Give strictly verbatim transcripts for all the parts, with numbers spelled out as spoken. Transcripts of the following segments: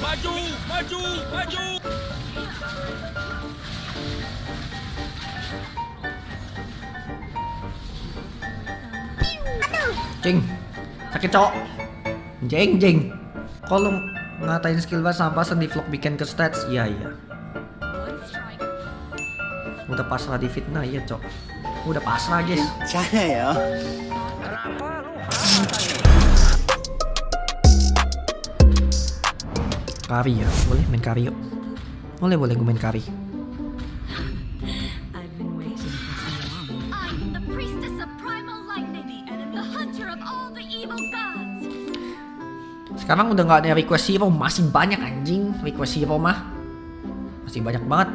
Maju, maju, maju. Jing, sakit cok. Jing, jing. Kalau ngatain skill bahasa pasan di vlog bikin ke stats, iya iya. Udah pasrah di fitnah, iya cok. Udah pasrah guys. Saya ya. Kari ya, boleh main kari yuk. Boleh boleh gue main kari. Sekarang udah nggak ada request hero, masih banyak anjing request hero mah, masih banyak banget.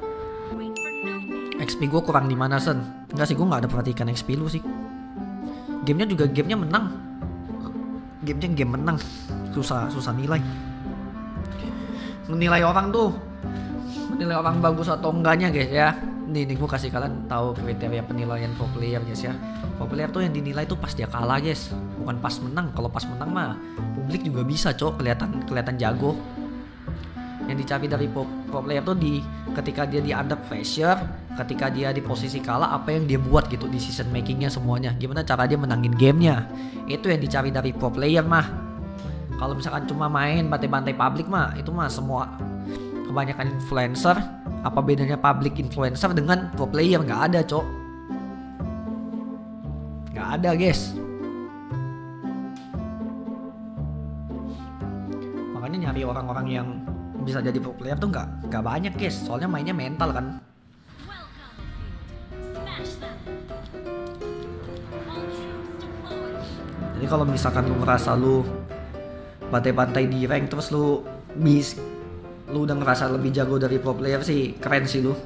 X P gue kurang di mana sen? Enggak sih, gue nggak ada perhatikan X P lu sih. Gamenya juga gamenya menang, gamenya game menang, susah susah nilai. Menilai orang tuh, menilai orang bagus atau enggaknya guys ya. Nih nih gue kasih kalian tahu kriteria penilaian pro player guys ya. Pro player tuh yang dinilai tuh pas dia kalah guys, bukan pas menang. Kalau pas menang mah publik juga bisa cok kelihatan kelihatan jago. Yang dicari dari pro, pro player tuh di ketika dia di under pressure, ketika dia di posisi kalah, apa yang dia buat gitu di season makingnya semuanya, gimana cara dia menangin gamenya, itu yang dicari dari pro player mah. Kalau misalkan cuma main bantai-bantai publik mah itu mah semua kebanyakan influencer. Apa bedanya public influencer dengan pro player? Nggak ada cok, nggak ada guys. Makanya nyari orang-orang yang bisa jadi pro player tuh nggak nggak banyak guys, soalnya mainnya mental kan. Jadi kalau misalkan lu ngerasa lu bantai-bantai di rank terus lu bis lu udah ngerasa lebih jago dari pro player sih, keren sih lu.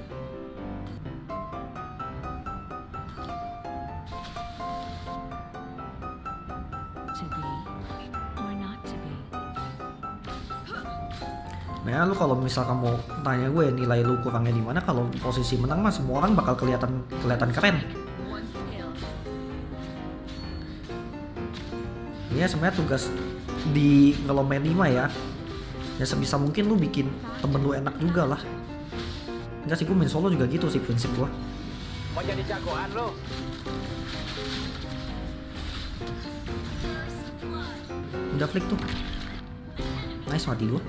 Nah, lu kalau misalkan mau tanya gue nilai lu kurangnya di mana, kalau posisi menang mah semua orang bakal kelihatan kelihatan keren. Ini ya sebenarnya tugas di kalau main lima ya, ya sebisa mungkin lu bikin temen lu enak juga lah. Enggak sih, gue main solo juga gitu sih prinsip gue. Mau jadi jagoan lo? Udah flick tuh. Nice, mati gue.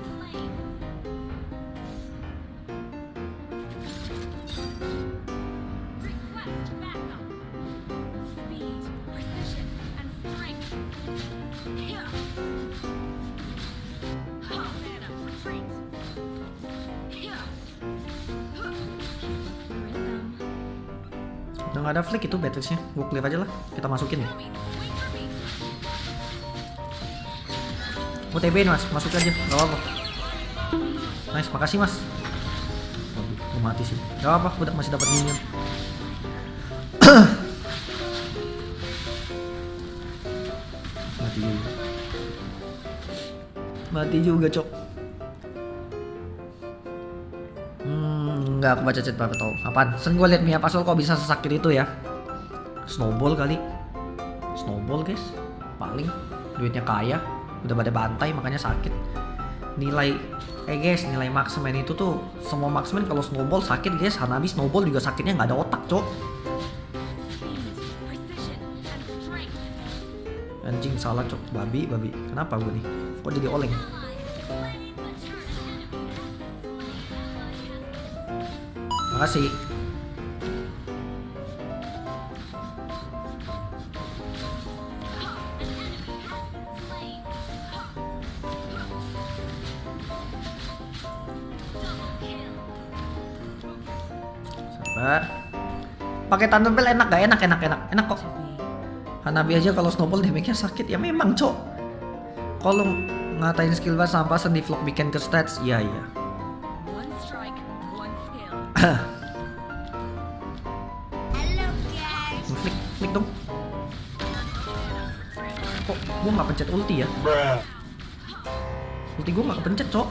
Udah gak ada flick itu Beatrixnya, gue clear aja lah, kita masukin ya. Gue T B-in mas, masuk aja, gak apa-apa. Nice, makasih mas. Waduh, gue mati sih. Gak apa-apa, gue masih dapat minion. Mati juga. Mati juga cok. Enggak, aku baca chat apa tau. Apaan? Sen gue liat Mia Pasol kok bisa sesakit itu ya. Snowball kali. Snowball guys. Paling duitnya kaya, udah pada bantai makanya sakit. Nilai eh guys, nilai marksman itu tuh semua marksman kalau snowball sakit guys. Hanabi snowball juga sakitnya nggak ada otak cok. Anjing salah cok, babi babi. Kenapa gue nih? Kok jadi oleng? Makasih. Sabar. Pakai Thunderbell enak gak? Enak, enak, enak, enak kok. Hanabi aja kalau snowball damage-nya sakit ya memang cok. Kalau ngatain skill bahasa sampasan di vlog bikin ke stats, iya iya. Flick, flick dong. Kok gue nggak pencet ulti ya? Ulti gue nggak kepencet cok.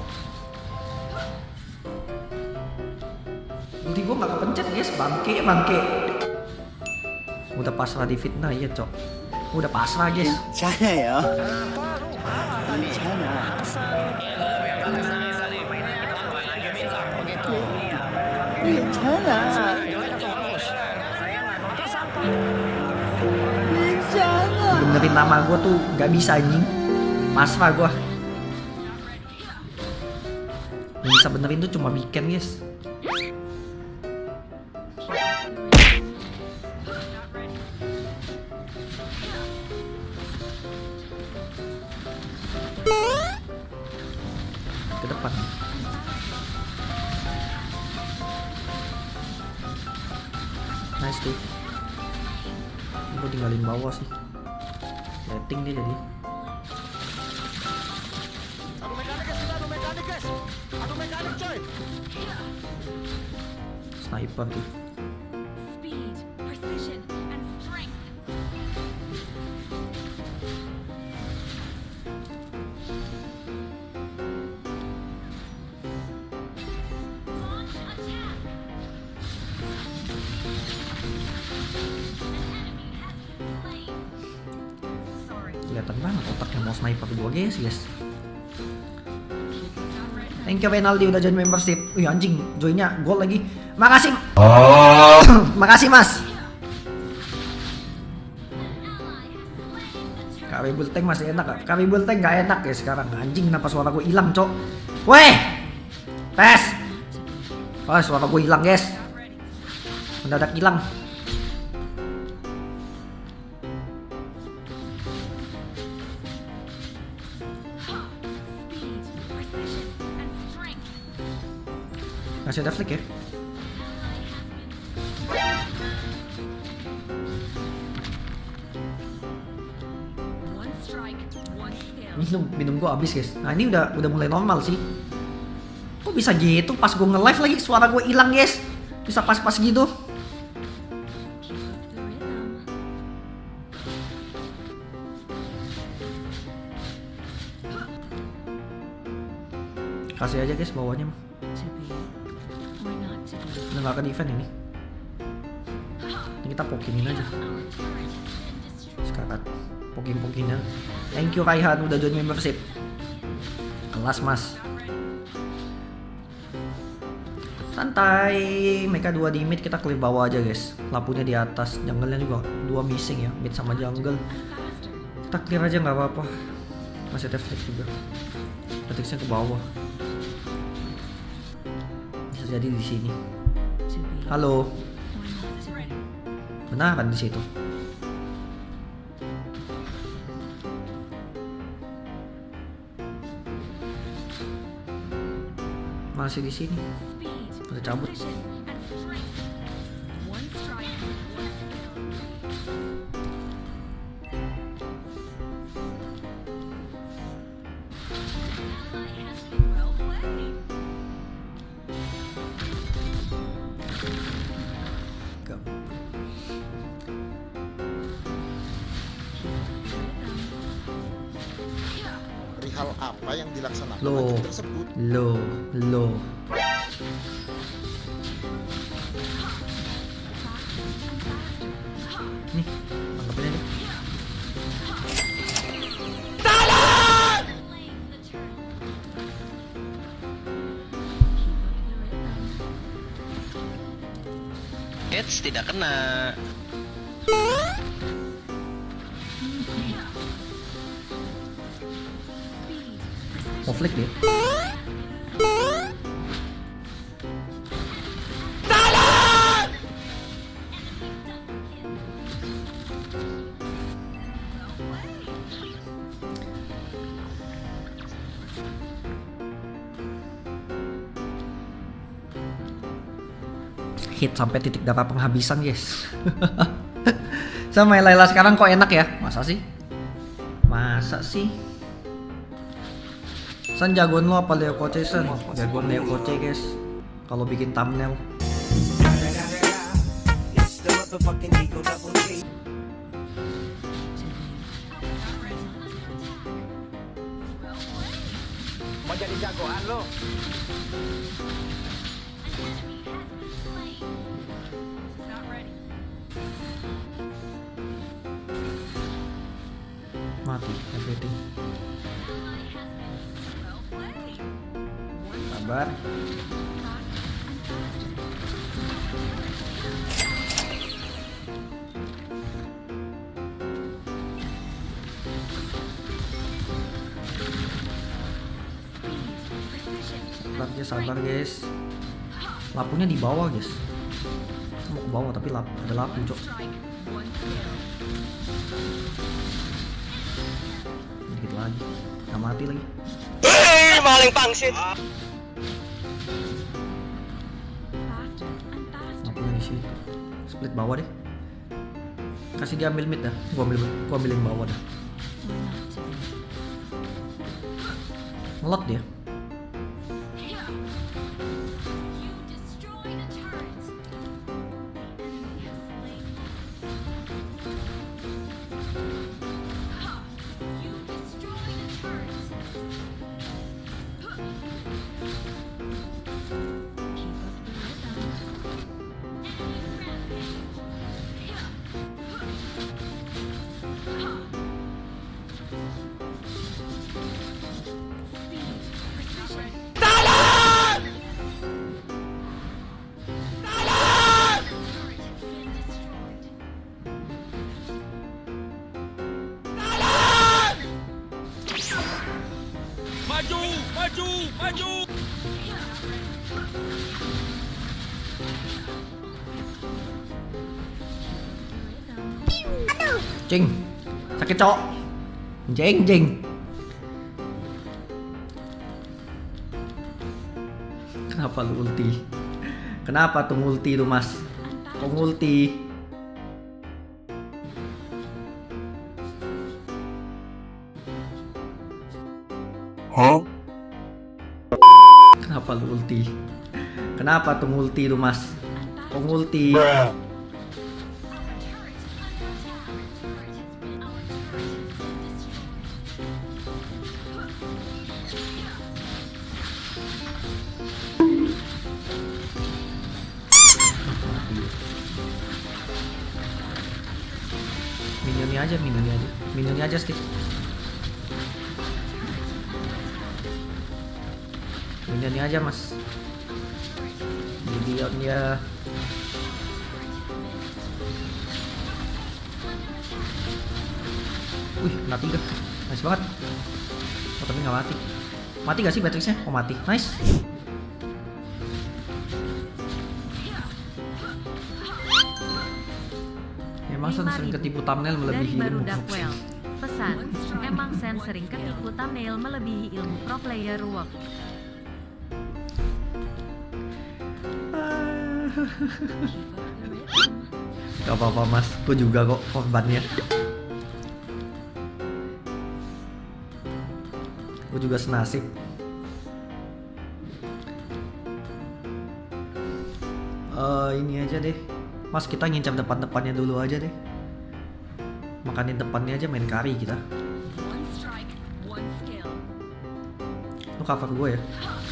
Ulti gue nggak kepencet guys, bangke bangke. Udah pasrah di fitnah ya cok. Udah pasrah guys. Saya ya. Saya. Benerin nama gue tuh nggak bisa anjing. Pasrah gue. Yang bisa benerin tuh cuma weekend guys. Ke depan. Nice tuh. Gue tinggalin bawah sih. Rating dia jadi. Adu mekanik guys, adu mekanik guys. Adu mekanik coy. Sniper tuh. Speed, precision, and strength. Launch attack. Sorry. Kelihatan banget otaknya mau sniper gua guys, guys. Thank you Renaldi udah join membership. Wih anjing, joinnya gold lagi. Makasih. Oh. Makasih Mas. Karibul Tank masih enak gak? Karibul Tank gak enak ya sekarang. Anjing kenapa suara gue hilang, Cok? Weh. Tes. Oh, suara gue hilang, guys. Mendadak hilang. Masih ada flick ya? Minum, minum gua habis guys. Nah ini udah udah mulai normal sih. Kok bisa gitu? Pas gua nge-live lagi suara gua hilang guys. Bisa pas-pas gitu. Kasih aja guys bawahnya mah. Udah gak akan event ini. Ini kita pokinin aja. Sekarang pokin-pokinan. Thank you Raihan udah join membership. Kelas mas. Santai. Mereka dua di mid, kita clear bawah aja guys. Lampunya di atas. Jungle-nya juga dua missing ya. Mid sama jungle. Kita clear aja nggak apa-apa. Masih ada flag juga. Ketiknya ke bawah. Bisa jadi di sini. Halo. Benar kan di situ? Masih di sini. Udah cabut. Hal apa yang dilaksanakan Loh, tersebut? loh, loh. Nih, tangkapin aja. Hits tidak kena. Mau flick dia. Hit sampai titik darah penghabisan guys. Sama Layla sekarang kok enak ya? Masa sih? Masa sih? San jagoan lo apa Leo Koce San? Jagoan Leo Koce guys. Kalau bikin thumbnail. Mau jadi jagoan lo? Mati everything. Sabar. sabar guys, sabar guys. Lapunya di bawah guys. Mau ke bawah tapi lap, ada lapu cok. Strike. One skill. Dikit lagi, nggak mati lagi. Hei, maling pangsit. Faster and faster. Lapunya di situ. Split bawah deh. Kasih dia ambil mid dah. Gua ambil, gua ambilin bawah dah. Ngelot dia. You destroy the turret. Enemy has slain. You destroy the turret. Keep up the rhythm. Enemy rampage. Speed, precision. Turret has been destroyed. Maju, maju, maju. Jing, sakit cok. Jing, jing. Kenapa lu ulti? Kenapa tuh multi tuh mas? Kok multi? Huh? Kenapa lu ulti? Kenapa tuh multi tuh mas? Kok multi? Bruh. Minionnya aja, minionnya aja, minionnya aja stick. Minionnya aja mas. Minionnya. Wih, kena tiga. Nice banget. Oh, tapi nggak mati. Mati gak sih Beatrixnya? Oh mati. Nice. Emang Sen sering ketipu thumbnail melebihi dari ilmu. Barudak Well. Pesan, emang Sen sering ketipu thumbnail melebihi ilmu pro player work. Gak apa-apa mas, gue juga kok korbannya. Gue juga senasib. Eh ini aja deh, mas kita ngincar depan-depannya dulu aja deh. Makanin depannya aja, main kari kita. One strike, one skill. Lu cover gue ya.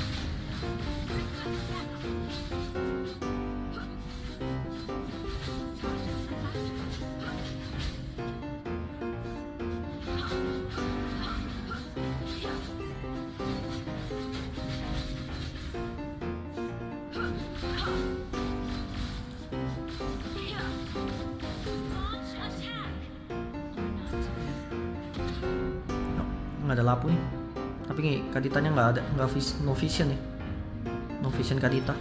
Launch attack. Nggak ada lapu nih. Tapi nih kaditanya nggak ada, nggak vis, no vision nih. No vision kadita.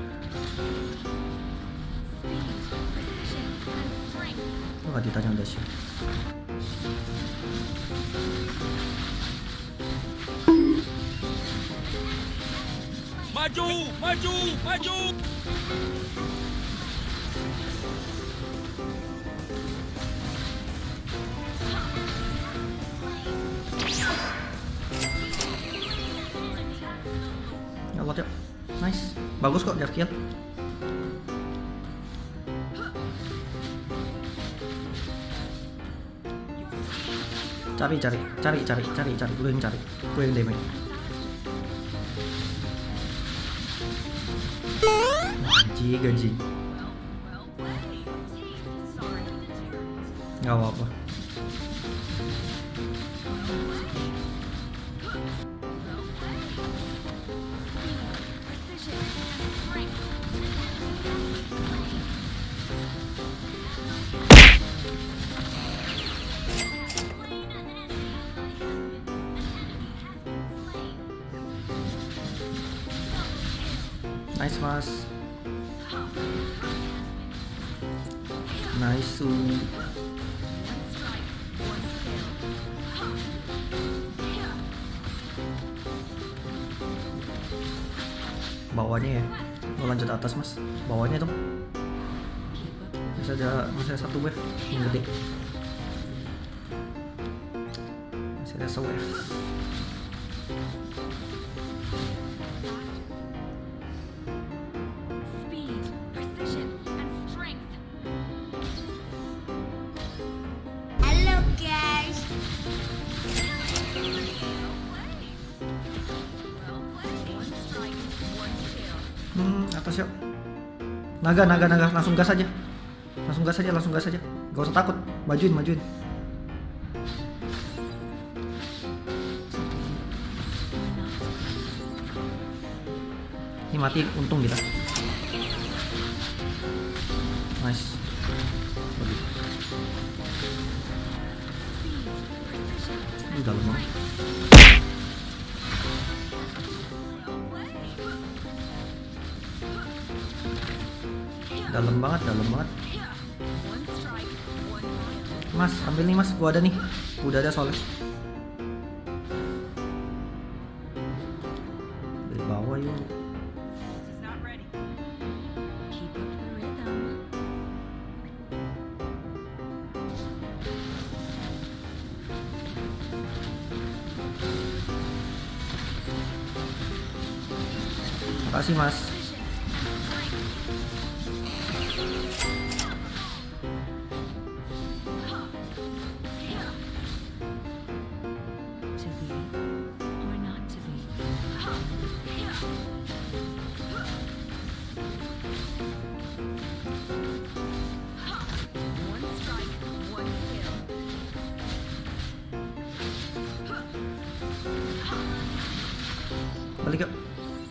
Speed, precision, and strength. Oh, kaditanya udah sih. Maju, maju, maju. Ya Allah, yuk. Nice. Bagus kok Dev kill. Cari, cari, cari, cari, cari, cari. Gue yang cari. Gue yang damage. Gaji, gaji. Well played. Sorry for the turret. Gak apa-apa. Well played. Speed, precision, and strength. Slain an enemy. An enemy has been slain. Nice mas. Nice su. Bawahnya ya. Mau lanjut atas mas. Bawahnya dong. Masih ada masih ada satu wave yang gede. Masih ada satu wave. Speed, precision, and strength. Hello, guys. Well played. One strike, one kill. Hmm, atas yuk. Naga, naga, naga, langsung gas aja. Langsung gas aja, langsung gas aja. Gak usah takut. Majuin, majuin. Ini mati, untung kita. Nice. Ini dalam banget. Dalam banget, dalam banget. Mas, ambil nih mas, gua ada nih. Udah ada soalnya. Dari bawah yuk. Keep up the rhythm. Makasih mas. To be or not to be. One strike, one kill. Balik yuk.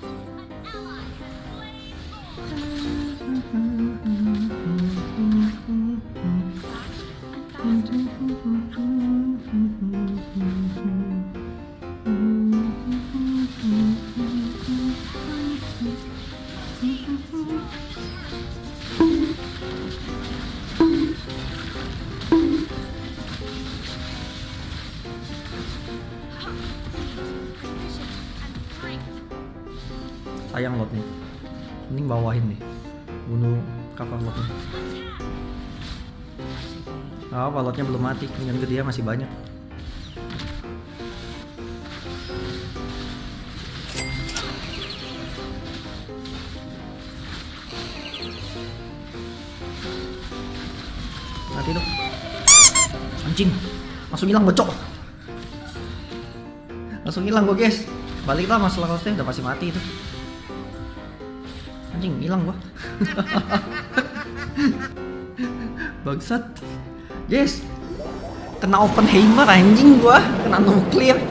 Sayang lotnya. Mending bawahin nih. Bunuh cover lotnya. Ah, oh, lotnya belum mati. Dengan gede masih banyak. Mati tuh. Anjing. Langsung hilang bocok. Langsung hilang gua, guys. Baliklah masalah kosnya udah pasti mati itu. Anjing, hilang gua. Bangsat. Yes. Kena open hammer anjing gua, kena nuklir.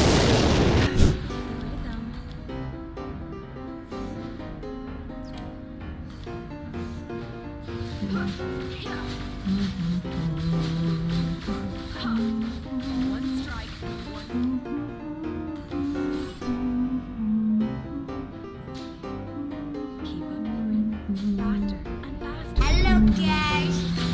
One strike, one Keep up the rhythm. faster and faster. Hello, guys.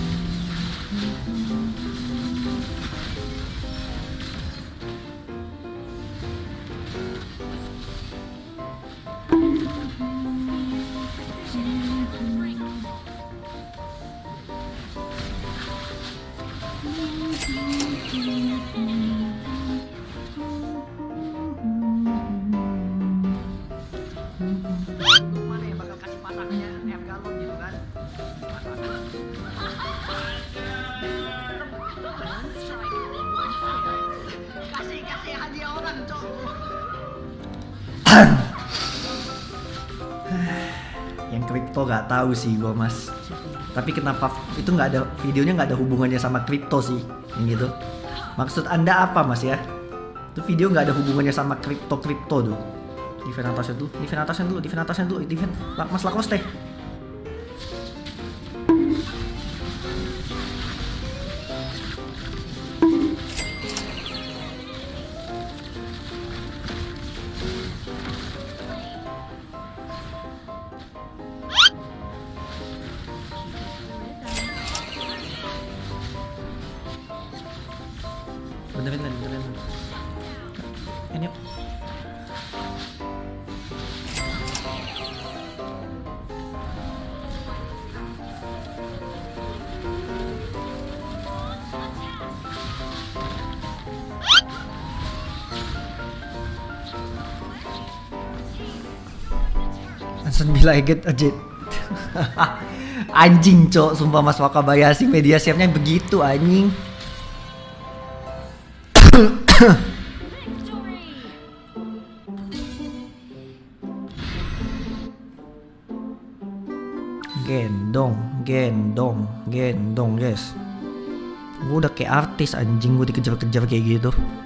Mana ya bakal kasih pasangannya F galon gitu kan? One strike, one kill. Kasih kasih hadiah orang, cok. Yang kripto gak tahu sih gua mas. Tapi kenapa itu nggak ada videonya nggak ada hubungannya sama kripto sih, yang gitu. Maksud anda apa mas ya? Itu video nggak ada hubungannya sama kripto kripto tuh. Defend atasnya dulu, defend atasnya dulu, defend atasnya dulu, defend mas Lacoste. Kan yuk. Langsung bila get aja. Anjing cok, sumpah Mas Wakabayashi media share-nya begitu anjing. Gendong, gendong, gendong guys. Gue udah kayak artis anjing, gue dikejar-kejar kayak gitu.